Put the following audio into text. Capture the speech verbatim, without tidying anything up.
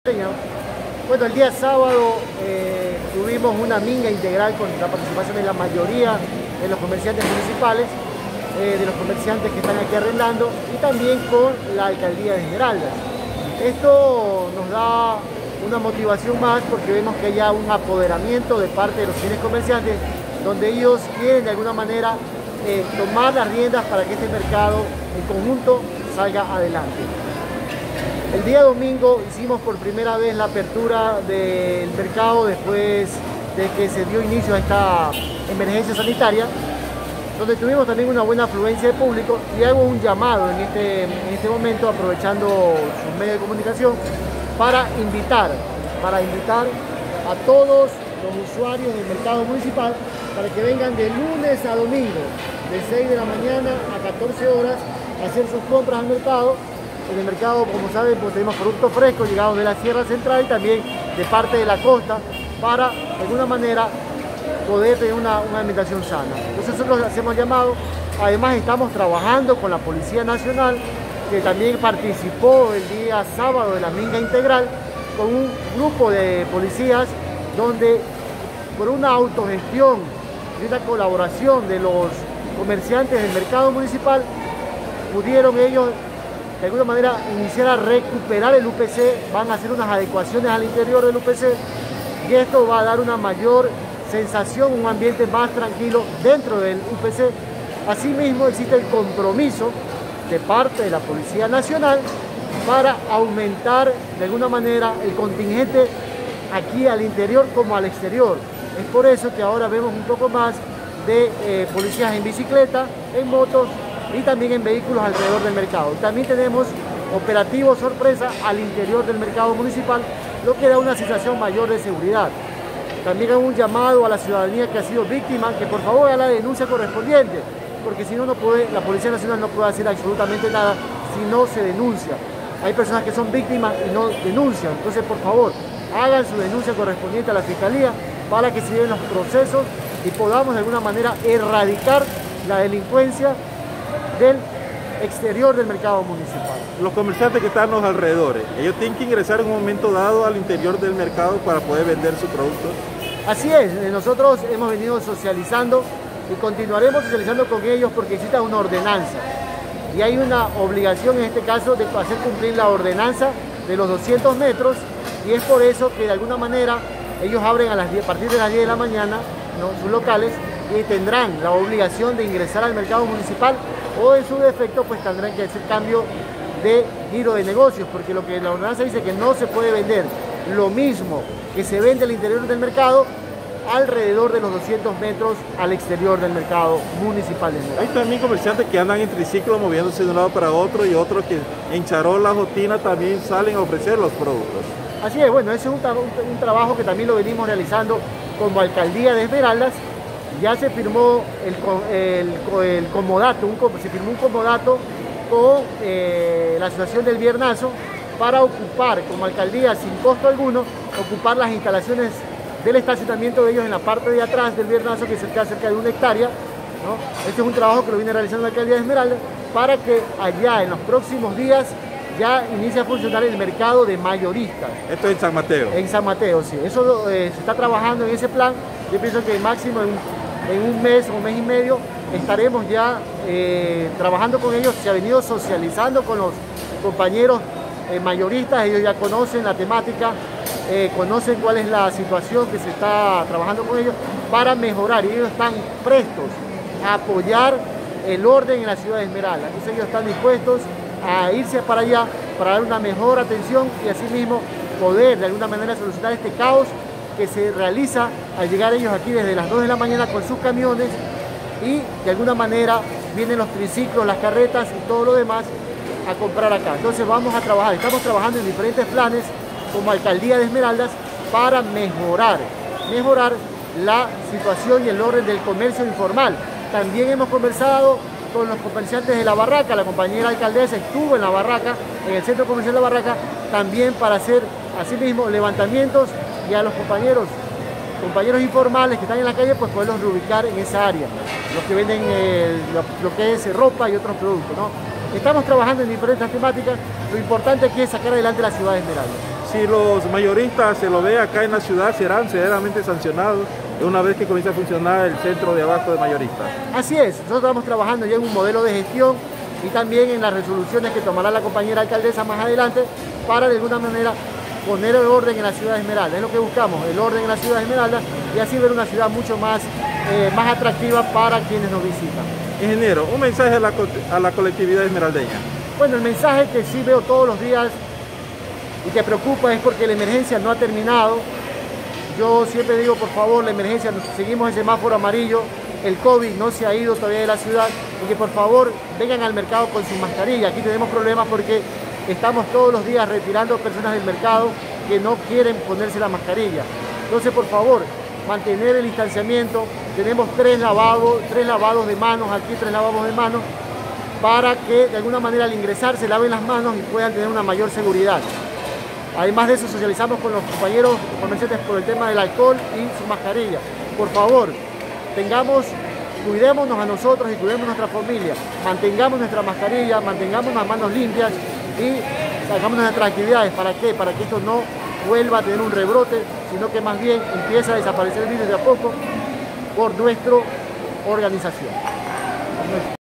Bueno, el día sábado eh, tuvimos una minga integral con la participación de la mayoría de los comerciantes municipales, eh, de los comerciantes que están aquí arrendando y también con la alcaldía de Esmeraldas. Esto nos da una motivación más porque vemos que hay ya un apoderamiento de parte de los fines comerciantes donde ellos quieren de alguna manera eh, tomar las riendas para que este mercado en conjunto salga adelante. El día domingo hicimos por primera vez la apertura del mercado después de que se dio inicio a esta emergencia sanitaria, donde tuvimos también una buena afluencia de público, y hago un llamado en este, en este momento, aprovechando sus medios de comunicación, para invitar, para invitar a todos los usuarios del mercado municipal para que vengan de lunes a domingo, de seis de la mañana a catorce horas, a hacer sus compras al mercado. En el mercado, como saben, pues tenemos productos frescos llegados de la Sierra Central y también de parte de la costa, para de alguna manera poder tener una, una alimentación sana. Entonces nosotros hacemos llamado. Además estamos trabajando con la Policía Nacional, que también participó el día sábado de la minga integral, con un grupo de policías donde por una autogestión y una colaboración de los comerciantes del mercado municipal pudieron ellos de alguna manera iniciar a recuperar el U P C. Van a hacer unas adecuaciones al interior del U P C y esto va a dar una mayor sensación, un ambiente más tranquilo dentro del U P C. Asimismo existe el compromiso de parte de la Policía Nacional para aumentar de alguna manera el contingente aquí al interior como al exterior. Es por eso que ahora vemos un poco más de eh, policías en bicicleta, en motos y también en vehículos alrededor del mercado. También tenemos operativos sorpresa al interior del mercado municipal, lo que da una sensación mayor de seguridad. También hago un llamado a la ciudadanía que ha sido víctima, que por favor haga la denuncia correspondiente, porque si no, no puede, la Policía Nacional no puede hacer absolutamente nada si no se denuncia. Hay personas que son víctimas y no denuncian, entonces por favor, hagan su denuncia correspondiente a la Fiscalía para que se lleven los procesos y podamos de alguna manera erradicar la delincuencia del exterior del mercado municipal. Los comerciantes que están a los alrededores, ellos tienen que ingresar en un momento dado al interior del mercado para poder vender su producto. Así es, nosotros hemos venido socializando y continuaremos socializando con ellos porque existe una ordenanza y hay una obligación en este caso de hacer cumplir la ordenanza de los doscientos metros, y es por eso que de alguna manera ellos abren a, las diez, a partir de las diez de la mañana, ¿no?, sus locales, y tendrán la obligación de ingresar al mercado municipal, o en su defecto pues tendrán que hacer cambio de giro de negocios, porque lo que la ordenanza dice que no se puede vender lo mismo que se vende al interior del mercado alrededor de los doscientos metros al exterior del mercado municipal. Hay también comerciantes que andan en triciclo moviéndose de un lado para otro, y otros que en charolas o tinas también salen a ofrecer los productos. Así es, bueno, ese es un, un, un trabajo que también lo venimos realizando como Alcaldía de Esmeraldas. Ya se firmó el, el, el comodato, un, se firmó un comodato con eh, la Asociación del Viernazo para ocupar como alcaldía sin costo alguno, ocupar las instalaciones del estacionamiento de ellos en la parte de atrás del Viernazo, que cerca, cerca de una hectárea, ¿no? Este es un trabajo que lo viene realizando la Alcaldía de Esmeraldas para que allá en los próximos días ya inicie a funcionar el mercado de mayoristas. Esto es en San Mateo. En San Mateo, sí. Eso eh, se está trabajando en ese plan. Yo pienso que máximo en, en un mes o un mes y medio estaremos ya eh, trabajando con ellos. Se ha venido socializando con los compañeros eh, mayoristas. Ellos ya conocen la temática, eh, conocen cuál es la situación que se está trabajando con ellos para mejorar. Y ellos están prestos a apoyar el orden en la ciudad de Esmeraldas. Entonces ellos están dispuestos a irse para allá para dar una mejor atención y asimismo poder de alguna manera solucionar este caos que se realiza al llegar ellos aquí desde las dos de la mañana con sus camiones, y de alguna manera vienen los triciclos, las carretas y todo lo demás a comprar acá. Entonces vamos a trabajar, estamos trabajando en diferentes planes como Alcaldía de Esmeraldas para mejorar, mejorar la situación y el orden del comercio informal. También hemos conversado con los comerciantes de La Barraca. La compañera alcaldesa estuvo en La Barraca, en el centro comercial La Barraca, también para hacer asimismo levantamientos, y a los compañeros compañeros informales que están en la calle pues poderlos reubicar en esa área, los que venden eh, lo, lo que es ropa y otros productos, ¿no? Estamos trabajando en diferentes temáticas. Lo importante aquí es sacar adelante la ciudad de Esmeraldas. si los mayoristas se lo ve acá en la ciudad, serán severamente sancionados una vez que comience a funcionar el centro de abasto de mayoristas. Así es, nosotros estamos trabajando ya en un modelo de gestión y también en las resoluciones que tomará la compañera alcaldesa más adelante para de alguna manera poner el orden en la ciudad de Esmeralda. Es lo que buscamos, el orden en la ciudad de Esmeralda y así ver una ciudad mucho más, eh, más atractiva para quienes nos visitan. Ingeniero, un mensaje a la, a la colectividad esmeraldeña. Bueno, el mensaje que sí veo todos los días y que preocupa es porque la emergencia no ha terminado. Yo siempre digo, por favor, la emergencia, seguimos el semáforo amarillo, el COVID no se ha ido todavía de la ciudad y que por favor vengan al mercado con su mascarilla. Aquí tenemos problemas porque estamos todos los días retirando personas del mercado que no quieren ponerse la mascarilla. Entonces, por favor, mantener el distanciamiento. Tenemos tres lavados, tres lavados de manos, aquí tres lavados de manos, para que de alguna manera al ingresar se laven las manos y puedan tener una mayor seguridad. Además de eso, socializamos con los compañeros comerciantes por el tema del alcohol y su mascarilla. Por favor, tengamos, cuidémonos a nosotros y cuidemos a nuestra familia. Mantengamos nuestra mascarilla, mantengamos las manos limpias y hagamos nuestras actividades. ¿Para qué? Para que esto no vuelva a tener un rebrote, sino que más bien empiece a desaparecer el virus de a poco por nuestra organización.